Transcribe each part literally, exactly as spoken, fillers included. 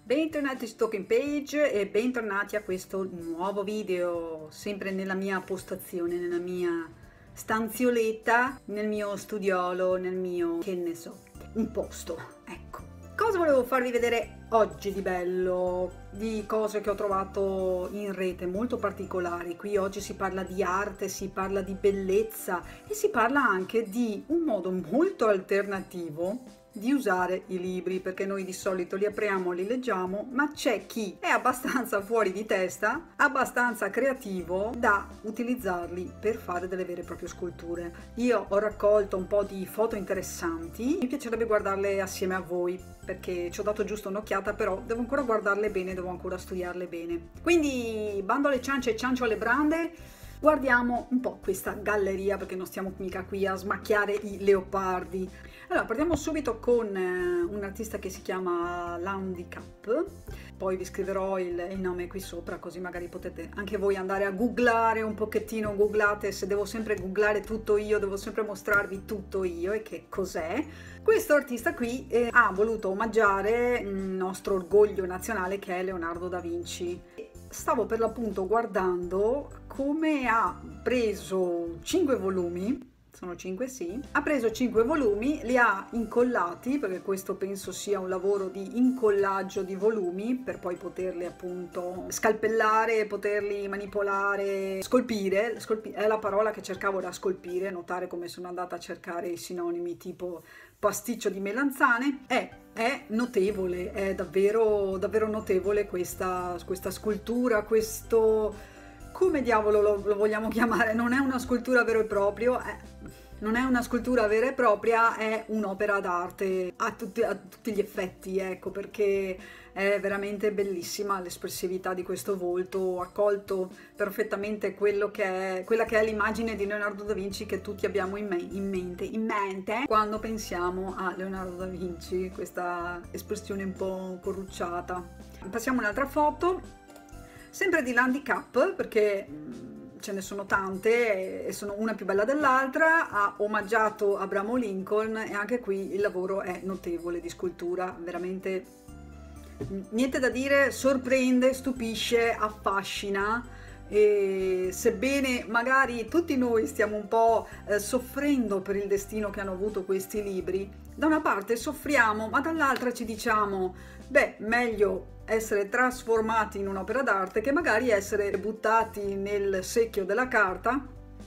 Bentornati su Talking Page e bentornati a questo nuovo video, sempre nella mia postazione, nella mia stanzioletta, nel mio studiolo, nel mio, che ne so, un posto, ecco. Cosa volevo farvi vedere oggi di bello, di cose che ho trovato in rete molto particolari? Qui oggi si parla di arte, si parla di bellezza e si parla anche di un modo molto alternativo di usare i libri, perché noi di solito li apriamo, li leggiamo, ma c'è chi è abbastanza fuori di testa, abbastanza creativo da utilizzarli per fare delle vere e proprie sculture. Io ho raccolto un po' di foto interessanti, mi piacerebbe guardarle assieme a voi, perché ci ho dato giusto un'occhiata, però devo ancora guardarle bene, devo ancora studiarle bene. Quindi, bando alle ciance e ciancio alle brande, guardiamo un po' questa galleria, perché non stiamo mica qui a smacchiare i leopardi. Allora, partiamo subito con eh, un artista che si chiama Landy Capp, poi vi scriverò il, il nome qui sopra, così magari potete anche voi andare a googlare un pochettino, googlate, se devo sempre googlare tutto io, devo sempre mostrarvi tutto io e che cos'è. Questo artista qui eh, ha voluto omaggiare il nostro orgoglio nazionale, che è Leonardo da Vinci. Stavo per l'appunto guardando come ha preso cinque volumi, sono cinque, sì, ha preso cinque volumi, li ha incollati, perché questo penso sia un lavoro di incollaggio di volumi per poi poterli appunto scalpellare, poterli manipolare, scolpire. Scolpi- è la parola che cercavo, da scolpire. Notare come sono andata a cercare i sinonimi tipo pasticcio di melanzane. È, è notevole, è davvero, davvero notevole questa, questa scultura, questo... come diavolo lo, lo vogliamo chiamare? Non è una scultura vero e proprio, è, non è una scultura vera e propria, è un'opera d'arte a tutti, a tutti gli effetti, ecco, perché è veramente bellissima l'espressività di questo volto, ha colto perfettamente quello che è, quella che è l'immagine di Leonardo da Vinci che tutti abbiamo in, me, in, mente, in mente quando pensiamo a Leonardo da Vinci, questa espressione un po' corrucciata. Passiamo a un'altra foto. Sempre di Landy Capp, perché ce ne sono tante e sono una più bella dell'altra, ha omaggiato Abramo Lincoln e anche qui il lavoro è notevole di scultura, veramente niente da dire, sorprende, stupisce, affascina. E sebbene magari tutti noi stiamo un po' eh, soffrendo per il destino che hanno avuto questi libri, da una parte soffriamo, ma dall'altra ci diciamo, beh, meglio essere trasformati in un'opera d'arte che magari essere buttati nel secchio della carta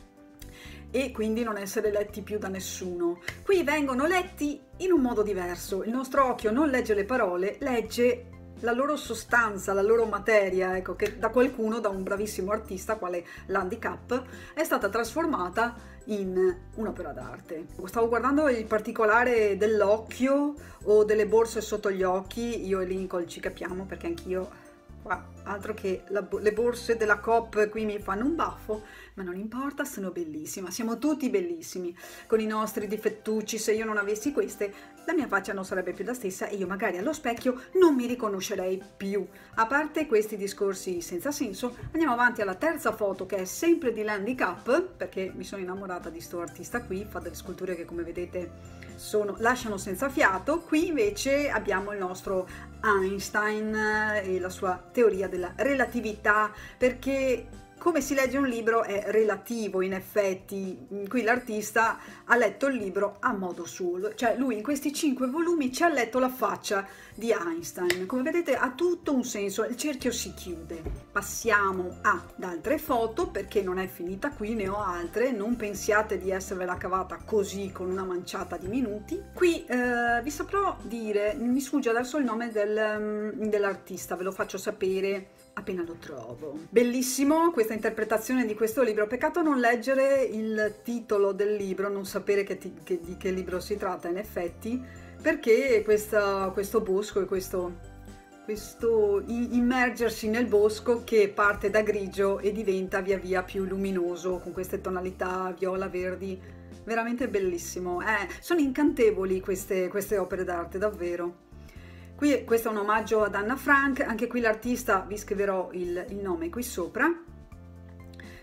e quindi non essere letti più da nessuno. Qui vengono letti in un modo diverso, il nostro occhio non legge le parole, legge la loro sostanza, la loro materia, ecco, che da qualcuno, da un bravissimo artista quale Landy Capp, è stata trasformata in un'opera d'arte. Stavo guardando il particolare dell'occhio o delle borse sotto gli occhi, io e Lincoln ci capiamo perché anch'io, qua, altro che la, le borse della Coop qui mi fanno un baffo, ma non importa, sono bellissima, siamo tutti bellissimi, con i nostri difettucci. Se io non avessi queste, la mia faccia non sarebbe più la stessa e io magari allo specchio non mi riconoscerei più. A parte questi discorsi senza senso, andiamo avanti alla terza foto, che è sempre di Landy Capp, perché mi sono innamorata di sto artista qui, fa delle sculture che come vedete sono, lasciano senza fiato. Qui invece abbiamo il nostro Einstein e la sua teoria della relatività, perché come si legge un libro è relativo, in effetti. Qui l'artista ha letto il libro a modo suo, cioè lui in questi cinque volumi ci ha letto la faccia di Einstein. Come vedete ha tutto un senso, il cerchio si chiude. Passiamo ad altre foto, perché non è finita qui, ne ho altre, non pensiate di esservela cavata così con una manciata di minuti. Qui eh, vi saprò dire, mi sfugge adesso il nome del, dell'artista, ve lo faccio sapere appena lo trovo. Bellissimo questa interpretazione di questo libro, peccato non leggere il titolo del libro, non sapere che ti, che, di che libro si tratta in effetti, perché questa, questo bosco e questo, questo immergersi nel bosco che parte da grigio e diventa via via più luminoso con queste tonalità viola, verdi, veramente bellissimo. Eh, sono incantevoli queste, queste opere d'arte, davvero. Qui questo è un omaggio ad Anna Frank, anche qui l'artista vi scriverò il, il nome qui sopra.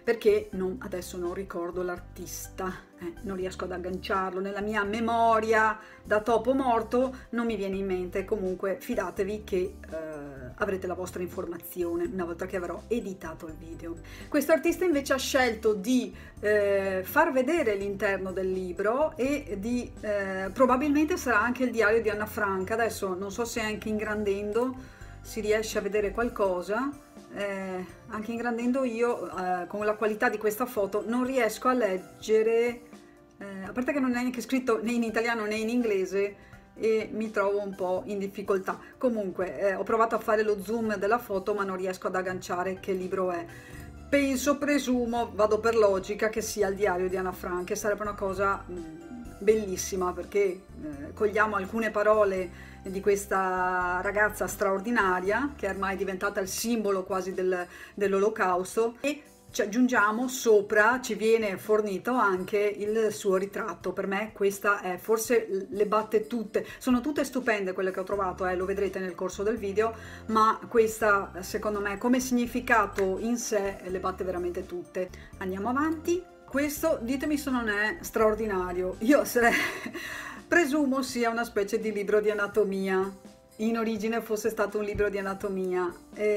perché non, adesso non ricordo l'artista, eh, non riesco ad agganciarlo, nella mia memoria da topo morto non mi viene in mente. Comunque fidatevi che eh, avrete la vostra informazione una volta che avrò editato il video. Questo artista invece ha scelto di eh, far vedere l'interno del libro e di eh, probabilmente sarà anche il diario di Anna Frank. Adesso non so se anche ingrandendo si riesce a vedere qualcosa. Eh, anche ingrandendo io eh, con la qualità di questa foto non riesco a leggere, eh, a parte che non è neanche scritto né in italiano né in inglese e mi trovo un po' in difficoltà. Comunque eh, ho provato a fare lo zoom della foto ma non riesco ad agganciare che libro è. Penso, presumo, vado per logica che sia il diario di Anna Frank, che sarebbe una cosa mh, bellissima, perché eh, cogliamo alcune parole di questa ragazza straordinaria che ormai è diventata il simbolo quasi del, dell'Olocausto, e ci aggiungiamo sopra, ci viene fornito anche il suo ritratto. Per me questa è, forse le batte tutte, sono tutte stupende quelle che ho trovato, eh, lo vedrete nel corso del video, ma questa secondo me come significato in sé le batte veramente tutte. Andiamo avanti. Questo ditemi se non è straordinario. Io sarei presumo sia una specie di libro di anatomia, in origine fosse stato un libro di anatomia.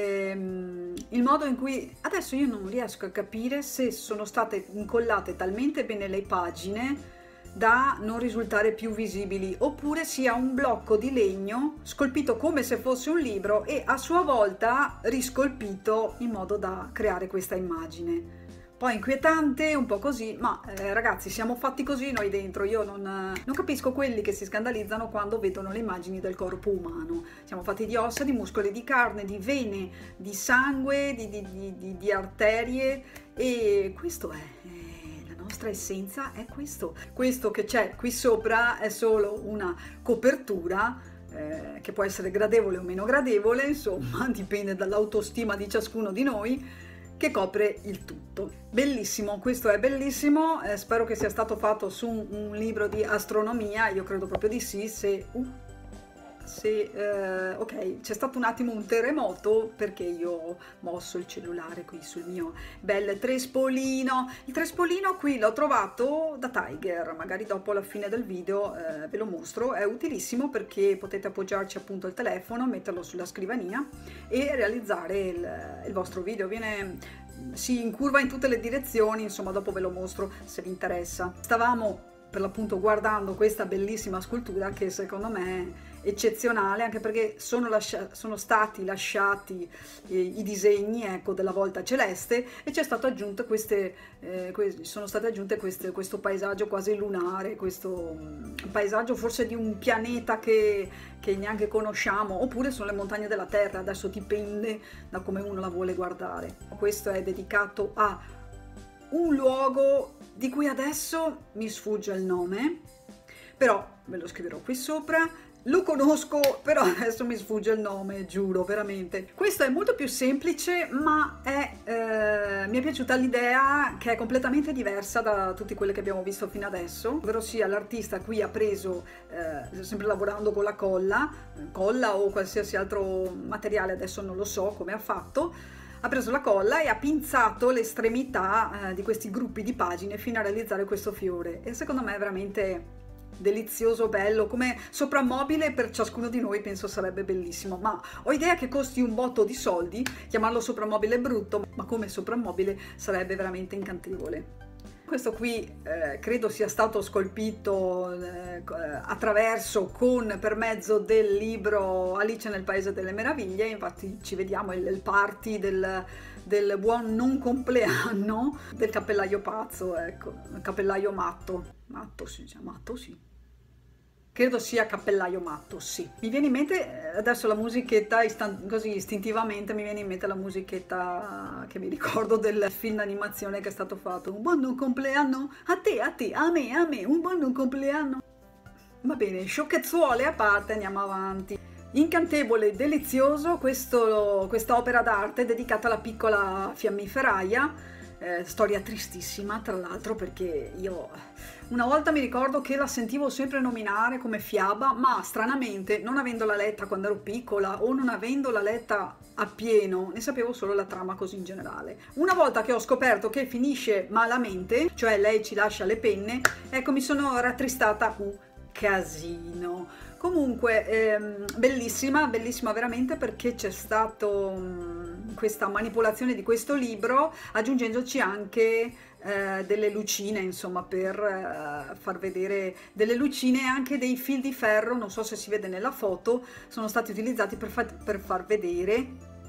Ehm, il modo in cui, adesso io non riesco a capire se sono state incollate talmente bene le pagine da non risultare più visibili, oppure sia un blocco di legno scolpito come se fosse un libro e a sua volta riscolpito in modo da creare questa immagine. Poi inquietante, un po' così, ma eh, ragazzi, siamo fatti così noi dentro. Io non, non capisco quelli che si scandalizzano quando vedono le immagini del corpo umano. Siamo fatti di ossa, di muscoli, di carne, di vene, di sangue, di, di, di, di, di arterie, e questo è, è la nostra essenza, è questo. Questo che c'è qui sopra è solo una copertura, eh, che può essere gradevole o meno gradevole, insomma, dipende dall'autostima di ciascuno di noi, che copre il tutto. Bellissimo, questo è bellissimo, eh, spero che sia stato fatto su un, un libro di astronomia, io credo proprio di sì. Se, uh, se eh, ok, c'è stato un attimo un terremoto perché io ho mosso il cellulare qui sul mio bel trespolino. Il trespolino qui l'ho trovato da Tiger, magari dopo la fine del video eh, ve lo mostro. È utilissimo perché potete appoggiarci appunto il telefono, metterlo sulla scrivania e realizzare il, il vostro video. Viene, si incurva in tutte le direzioni, insomma dopo ve lo mostro se vi interessa. Stavamo per l'appunto guardando questa bellissima scultura che secondo me è eccezionale, anche perché sono, sono stati lasciati eh, i disegni, ecco, della volta celeste, e c'è stato aggiunto queste, eh, que sono state aggiunte queste, questo paesaggio quasi lunare, questo um, paesaggio forse di un pianeta che, che neanche conosciamo, oppure sono le montagne della Terra, adesso dipende da come uno la vuole guardare. Questo è dedicato a un luogo di cui adesso mi sfugge il nome, però ve lo scriverò qui sopra. Lo conosco, però adesso mi sfugge il nome, giuro, veramente. Questo è molto più semplice, ma è, eh, mi è piaciuta l'idea che è completamente diversa da tutte quelle che abbiamo visto fino adesso, ovvero sia l'artista qui ha preso, eh, sempre lavorando con la colla, colla o qualsiasi altro materiale, adesso non lo so come ha fatto, ha preso la colla e ha pinzato l'estremità eh, di questi gruppi di pagine fino a realizzare questo fiore, e secondo me è veramente delizioso, bello, come soprammobile per ciascuno di noi penso sarebbe bellissimo, ma ho idea che costi un botto di soldi, chiamarlo soprammobile è brutto, ma come soprammobile sarebbe veramente incantevole. Questo qui eh, credo sia stato scolpito eh, attraverso, con, per mezzo del libro Alice nel Paese delle Meraviglie, infatti ci vediamo il, il party del, del buon non compleanno del cappellaio pazzo, ecco, cappellaio matto, matto si chiama, matto sì. Credo sia cappellaio matto, sì. Mi viene in mente adesso la musichetta, così istintivamente mi viene in mente la musichetta che mi ricordo del film d'animazione che è stato fatto. Un buon compleanno a te, a te, a me, a me, un buon compleanno. Va bene, sciocchezzuole a parte, andiamo avanti. Incantevole, delizioso, questa opera d'arte dedicata alla piccola fiammiferaia. eh, storia tristissima tra l'altro, perché io una volta mi ricordo che la sentivo sempre nominare come fiaba, ma stranamente non avendola letta quando ero piccola o non avendola letta appieno, ne sapevo solo la trama così in generale. Una volta che ho scoperto che finisce malamente, cioè lei ci lascia le penne, ecco mi sono rattristata un casino. Comunque ehm, bellissima, bellissima veramente, perché c'è stato mh, questa manipolazione di questo libro, aggiungendoci anche eh, delle lucine, insomma, per eh, far vedere delle lucine e anche dei fil di ferro, non so se si vede nella foto, sono stati utilizzati per, fa per far vedere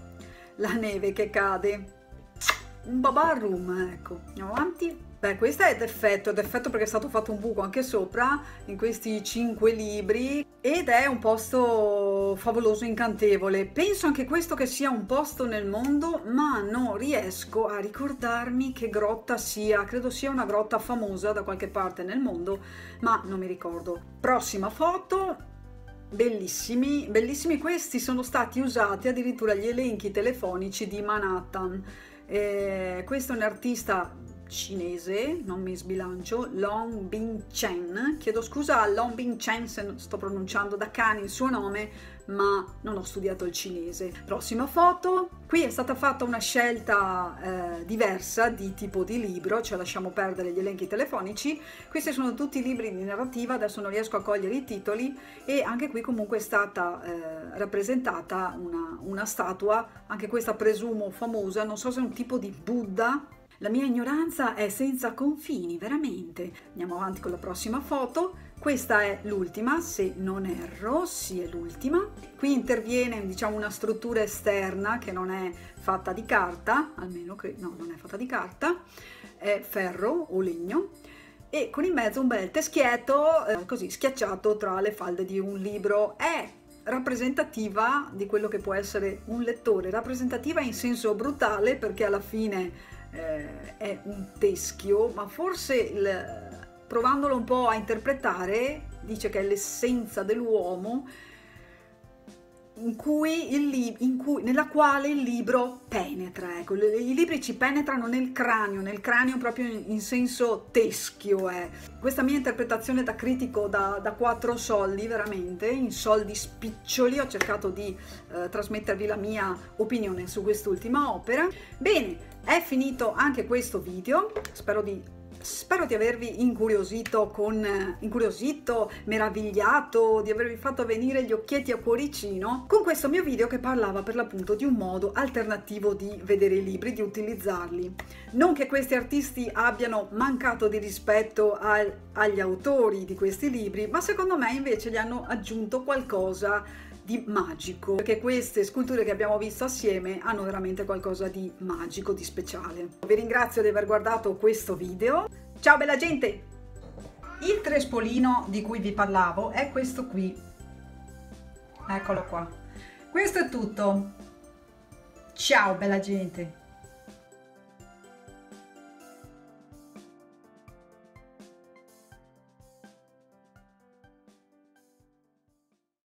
la neve che cade. Un baba room, ecco. Andiamo avanti. Beh, questo è d'effetto, è d'effetto perché è stato fatto un buco anche sopra in questi cinque libri, ed è un posto favoloso, incantevole. Penso anche questo che sia un posto nel mondo, ma non riesco a ricordarmi che grotta sia. Credo sia una grotta famosa da qualche parte nel mondo, ma non mi ricordo. Prossima foto. Bellissimi, bellissimi questi, sono stati usati addirittura gli elenchi telefonici di Manhattan. Eh, questo è un artista cinese, non mi sbilancio, Long Bing Chen, chiedo scusa a Long Bing Chen se sto pronunciando da cane il suo nome, ma non ho studiato il cinese. Prossima foto. Qui è stata fatta una scelta eh, diversa di tipo di libro, cioè lasciamo perdere gli elenchi telefonici. Questi sono tutti libri di narrativa, adesso non riesco a cogliere i titoli, e anche qui comunque è stata eh, rappresentata una, una statua, anche questa presumo famosa, non so se è un tipo di Buddha. La mia ignoranza è senza confini, veramente. Andiamo avanti con la prossima foto. Questa è l'ultima, se non erro, sì è l'ultima. Qui interviene, diciamo, una struttura esterna che non è fatta di carta, almeno credo, no, non è fatta di carta, è ferro o legno, e con in mezzo un bel teschietto, eh, così schiacciato tra le falde di un libro. È rappresentativa di quello che può essere un lettore, rappresentativa in senso brutale, perché alla fine Eh, è un teschio, ma forse il, provandolo un po' a interpretare, dice che è l'essenza dell'uomo in cui il in cui, nella quale il libro penetra, ecco. I libri ci penetrano nel cranio, nel cranio proprio in, in senso teschio. Eh. Questa mia interpretazione da critico da, da quattro soldi, veramente, in soldi spiccioli, ho cercato di eh, trasmettervi la mia opinione su quest'ultima opera. Bene, è finito anche questo video, spero di Spero di avervi incuriosito, con, incuriosito, meravigliato, di avervi fatto venire gli occhietti a cuoricino con questo mio video che parlava per l'appunto di un modo alternativo di vedere i libri, di utilizzarli. Non che questi artisti abbiano mancato di rispetto al, agli autori di questi libri, ma secondo me invece gli hanno aggiunto qualcosa di magico, perché queste sculture che abbiamo visto assieme hanno veramente qualcosa di magico, di speciale. Vi ringrazio di aver guardato questo video. Ciao bella gente! Il trespolino di cui vi parlavo è questo qui. Eccolo qua. Questo è tutto. Ciao bella gente!